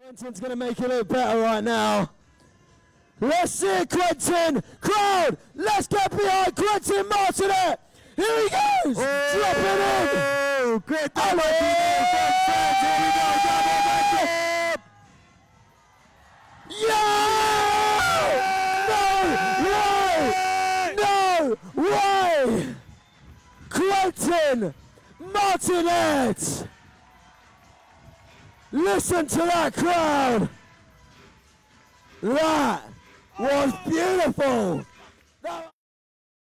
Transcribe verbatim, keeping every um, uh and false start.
Quentin's going to make it look better right now. Let's see it, Quentin. Crowd, let's get behind Quentin Martnet. Here he goes. Oh, drop it in. Oh, Quentin. Oh, Here we go. Double yeah! No way! No way! Quentin Martnet. Listen to that crowd. That was beautiful. That